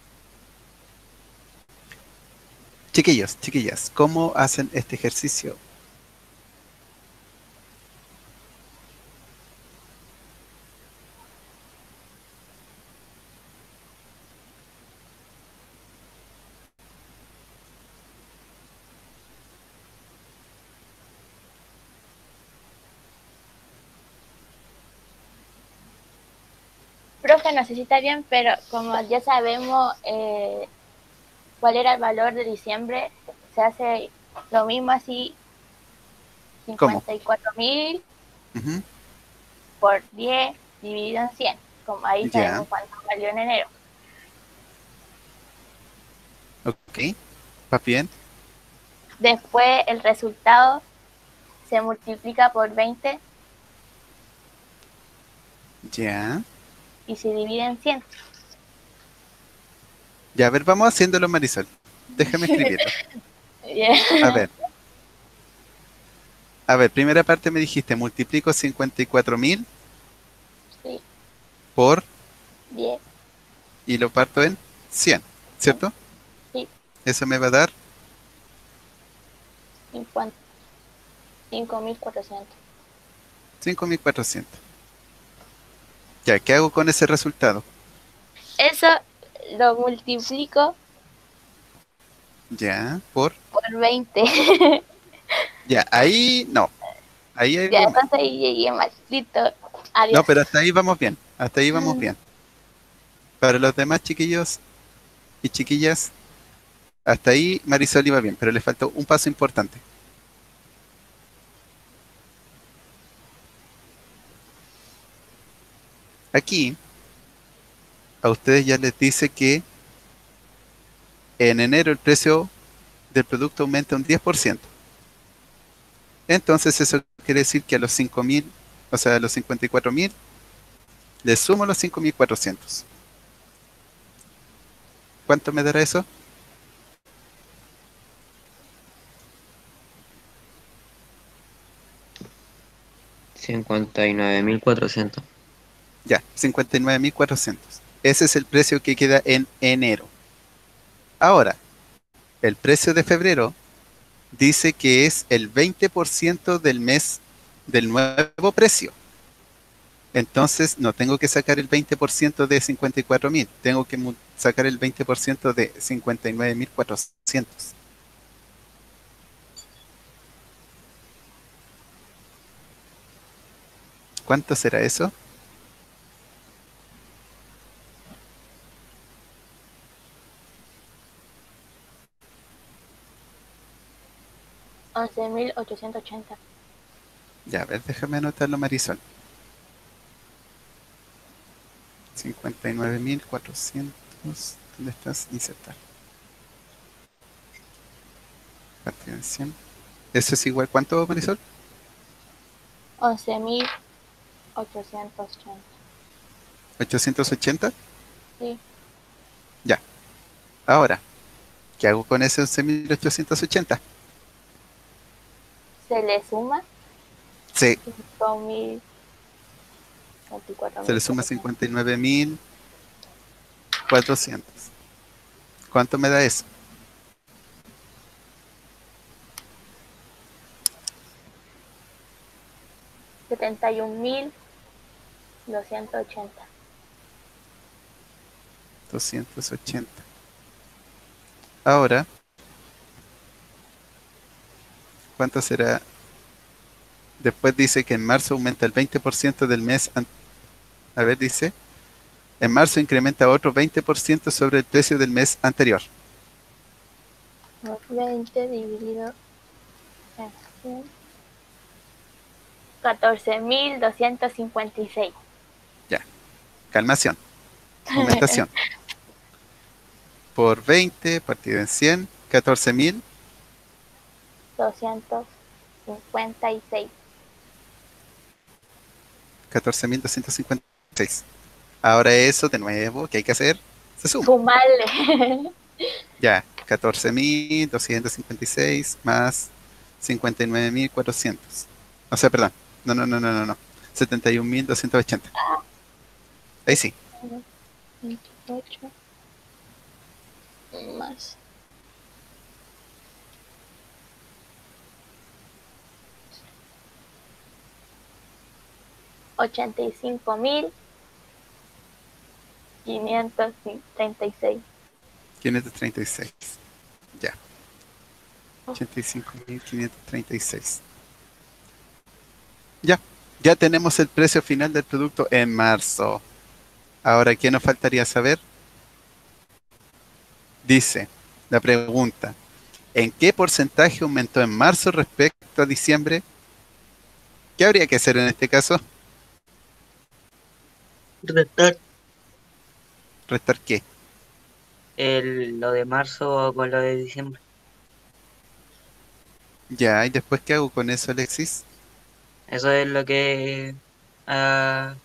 Chiquillos, chiquillas, ¿cómo hacen este ejercicio?
Profe, no sé si está bien, pero como ya sabemos cuál era el valor de diciembre, se hace lo mismo así,
¿Cómo?
54.000
Ujú.
por 10 dividido en 100. Como ahí
Ya,
sabemos cuánto valió en enero.
ok. ¿Va bien?
Después el resultado se multiplica por 20
Ya.
y se divide en 100.
Ya, a ver, vamos haciéndolo, Marisol. Déjame escribirlo. A ver, primera parte me dijiste, multiplico 54.000
Sí,
por,
10,
y lo parto en 100, ¿cierto?
sí,
Eso me va a dar
50, 5.400.
5.400. Ya, ¿qué hago con ese resultado?
Eso lo multiplico
Ya, por,
por 20.
ya, ahí no, ahí hay
Ya,
algo mal.
entonces ahí llegué mal. Listo.
No,
Adiós.
pero hasta ahí vamos bien, hasta ahí vamos bien. Para los demás chiquillos y chiquillas, hasta ahí Marisol iba bien, pero le faltó un paso importante. Aquí, a ustedes ya les dice que en enero el precio del producto aumenta un 10%. Entonces eso quiere decir que a los 5.000, o sea, a los 54.000, le sumo los 5.400. ¿Cuánto me dará eso?
$59.400.
Ya, 59.400. Ese es el precio que queda en enero. Ahora, el precio de febrero dice que es el 20% del mes del nuevo precio. Entonces no tengo que sacar el 20% de 54.000, tengo que sacar el 20% de 59.400. ¿Cuánto será eso?
$11.880.
Ya, a ver, déjame anotarlo, Marisol. 59.400. ¿Dónde estás? Insertar. Partido en 100. ¿Eso es igual cuánto, Marisol?
11.880.
880.
Sí.
Ya. Ahora, ¿qué hago con ese 11.880?
Se le suma
Sí,
5.000,
se le suma
24.400.
59.400. ¿Cuánto me da eso?
71.280.
280. Ahora, ¿cuánto será? Después dice que en marzo aumenta el 20% del mes. A ver, dice, en marzo incrementa otro 20% sobre el precio del mes anterior.
20 dividido en 100. 14.256.
Ya, calmación, aumentación. Por 20 partido en 100, 14.000.
256.
14.256. Ahora eso, de nuevo, ¿qué hay que hacer? Se suma.
Sumarle.
Ya, 14.256 más 59.400. O sea, perdón. No. 71.280. Ahí sí.
28 más 85.536.
536. Ya. 85.536. Ya tenemos el precio final del producto en marzo. Ahora, ¿qué nos faltaría saber? Dice la pregunta: ¿en qué porcentaje aumentó en marzo respecto a diciembre? ¿Qué habría que hacer en este caso?
Restar
¿Restar qué?
lo de marzo con lo de diciembre.
Ya, ¿y después qué hago con eso, Alexis?
Eso es ah,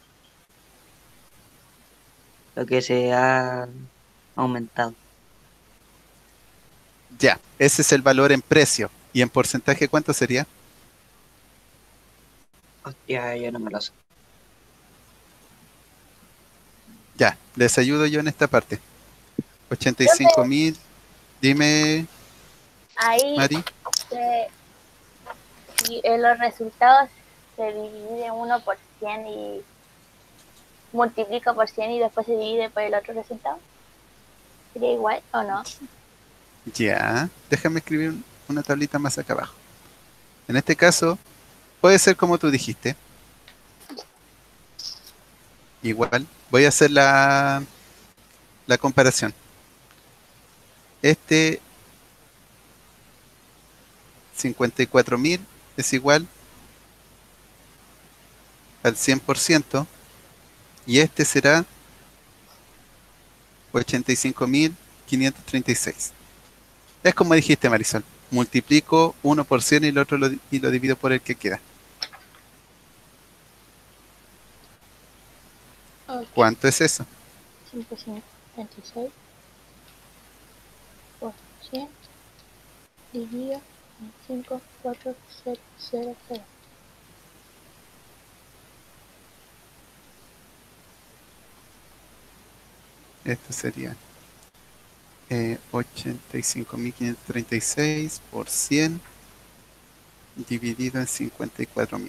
lo que se ha aumentado.
Ya, ese es el valor en precio. ¿Y en porcentaje cuánto sería?
Hostia, yo no me lo sé.
Ya, les ayudo yo en esta parte.
Profe,
85.000. Dime,
ahí
Mari.
se- si en los resultados se divide uno por 100 y multiplica por 100 y después se divide por el otro resultado, ¿sería igual o no?
Ya, déjame escribir una tablita más acá abajo. En este caso, puede ser como tú dijiste. Igual, voy a hacer la comparación. Este 54.000 es igual al 100% y este será 85.536. Es como dijiste, Marisol. Multiplico 1 por 100 y y lo divido por el que queda.
Ok,
¿Cuánto es eso?
156 por 100 dividido en 54000.
Esto sería 85.536 por 100 dividido en 54.000.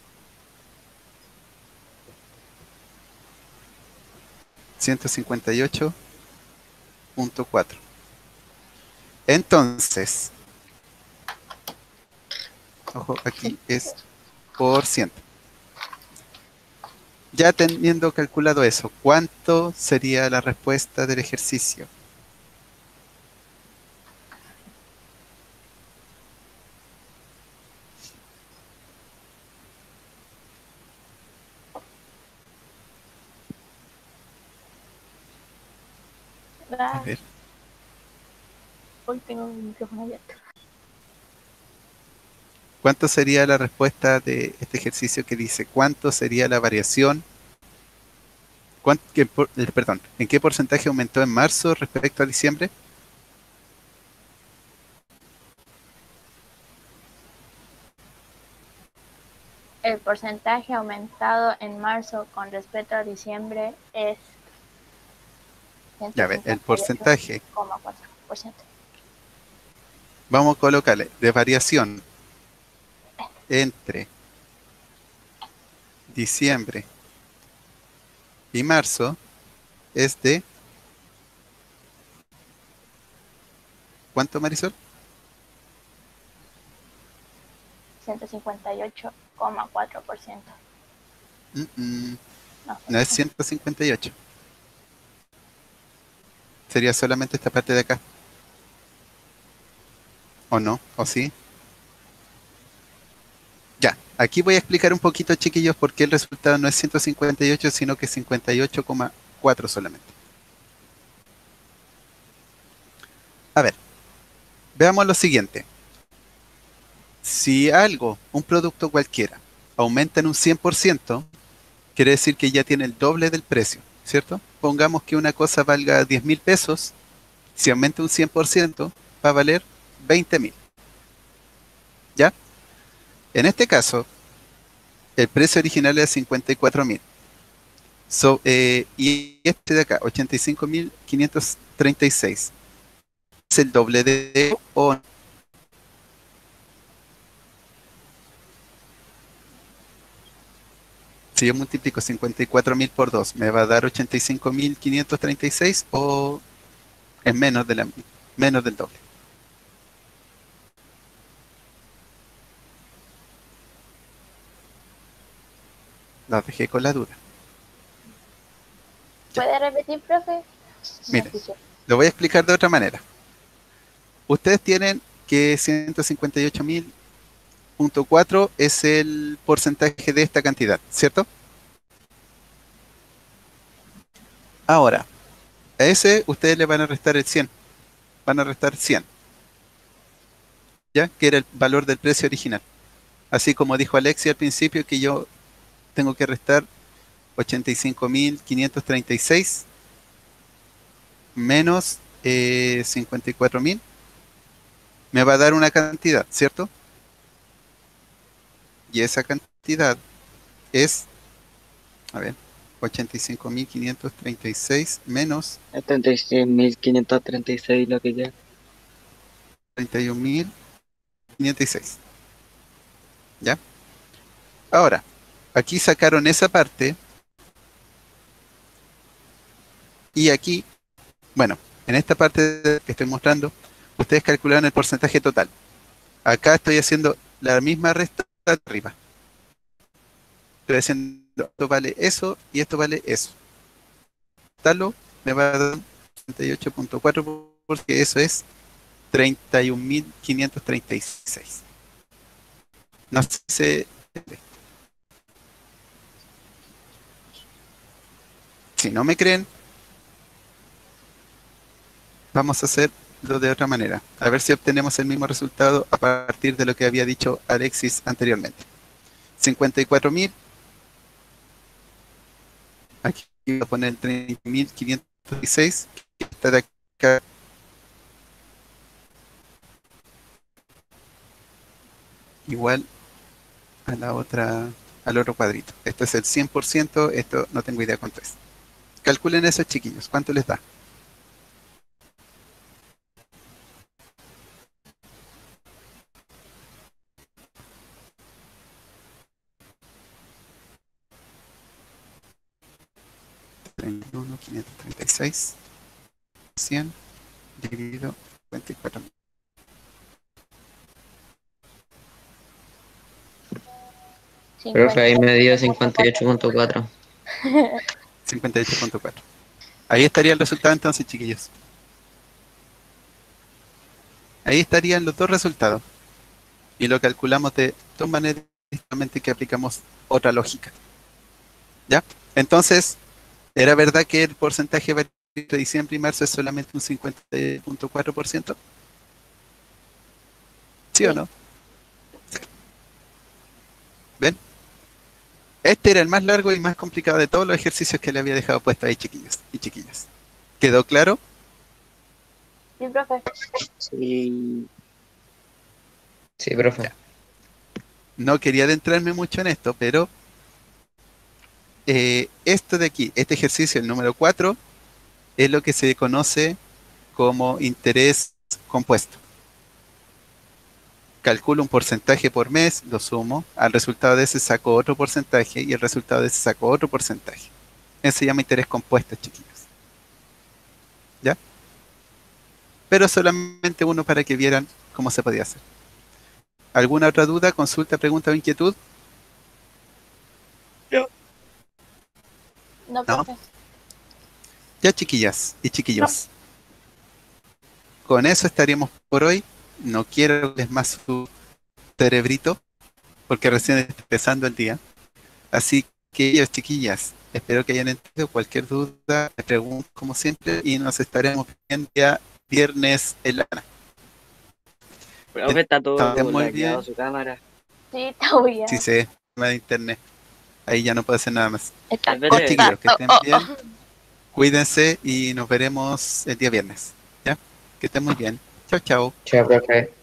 158.4. Entonces, ojo, aquí es por ciento. Ya teniendo calculado eso, ¿cuánto sería la respuesta del ejercicio? A ver,
Hoy tengo el micrófono abierto.
¿cuánto sería la respuesta de este ejercicio que dice cuánto sería la variación? Perdón, ¿en qué porcentaje aumentó en marzo respecto a diciembre?
El porcentaje aumentado en marzo con respecto a diciembre es
Ya ver, el porcentaje.
158,4%.
Vamos a colocarle de variación entre diciembre y marzo es de ¿cuánto, Marisol?
158,4%. No,
No es 158. Sería solamente esta parte de acá. ¿O no? ¿O sí? Ya, aquí voy a explicar un poquito, chiquillos, por qué el resultado no es 158, sino que 58,4 solamente. A ver, veamos lo siguiente. Si algo, un producto cualquiera, aumenta en un 100%, quiere decir que ya tiene el doble del precio. ¿cierto? Pongamos que una cosa valga 10.000 pesos, si aumenta un 100%, va a valer 20.000, ¿ya? En este caso, el precio original era 54.000. Y este de acá, 85.536. ¿Es el doble de o no? Si yo multiplico 54.000 por 2, ¿me va a dar 85.536 o es menos del doble? Los dejé con la duda.
¿Puede repetir, profe? No
Mire,
escuché.
lo voy a explicar de otra manera. Ustedes tienen que 158.000.4 es el porcentaje de esta cantidad, ¿cierto? Ahora, a ese ustedes le van a restar el 100. Van a restar 100, ¿ya? Que era el valor del precio original. Así como dijo Alexia al principio, que yo tengo que restar 85.536 menos 54.000. Me va a dar una cantidad, ¿cierto? Y esa cantidad es, a ver, 85.536 menos
36.536 lo que ya.
31.506. ¿Ya? Ahora, aquí sacaron esa parte y aquí, bueno, en esta parte que estoy mostrando, ustedes calcularon el porcentaje total. Acá estoy haciendo la misma resta de arriba. Estoy haciendo, esto vale eso y esto vale eso. Talo me va a dar 38.4 porque eso es 31.536. No sé si no me creen, vamos a hacerlo de otra manera. A ver si obtenemos el mismo resultado a partir de lo que había dicho Alexis anteriormente. 54.000. Aquí voy a poner 30.536. Que está de acá. Igual a la otra, al otro cuadrito. Esto es el 100%, esto no tengo idea cuánto es. Calculen eso, chiquillos, ¿cuánto les da? $31.536 100 dividido 54.
Profe, ahí me dio 58.4.
58.4. Ahí estaría el resultado entonces, chiquillos. Ahí estarían los dos resultados. Y lo calculamos de dos maneras distintas que aplicamos otra lógica. ¿Ya? Entonces, ¿era verdad que el porcentaje variable de diciembre y marzo es solamente un 50.4%? ¿Sí o no? ¿Ven? Este era el más largo y más complicado de todos los ejercicios que le había dejado puesto ahí, chiquillos y chiquillas. ¿Quedó claro?
Sí, profe.
Sí.
Sí, profe.
Ya. No quería adentrarme mucho en esto, pero esto de aquí, este ejercicio, el número 4, es lo que se conoce como interés compuesto. Calculo un porcentaje por mes, lo sumo, al resultado de ese saco otro porcentaje y el resultado de ese saco otro porcentaje. Eso se llama interés compuesto, chiquillos. ¿Ya? Pero solamente uno para que vieran cómo se podía hacer. ¿Alguna otra duda, consulta, pregunta o inquietud?
No,
No.
profe.
Ya, chiquillas y chiquillos. Con eso estaríamos por hoy. No quiero darles más su cerebrito, porque recién está empezando el día. Así que, ellos, chiquillas, espero que hayan entendido. Cualquier duda, me pregunto como siempre, y nos estaremos viendo ya viernes en la mañana.
Profe, está
Está
todo
muy
lagueado
bien.
su cámara.
Sí, está muy bien.
Sí sé, tema de internet. Ahí ya no puedo hacer nada más.
Está
Es verdad.
Ya, chiquillos, que estén bien. Cuídense y nos veremos el día viernes. ¿Ya? Que estén muy bien. Chao, chao.
Chao, profe.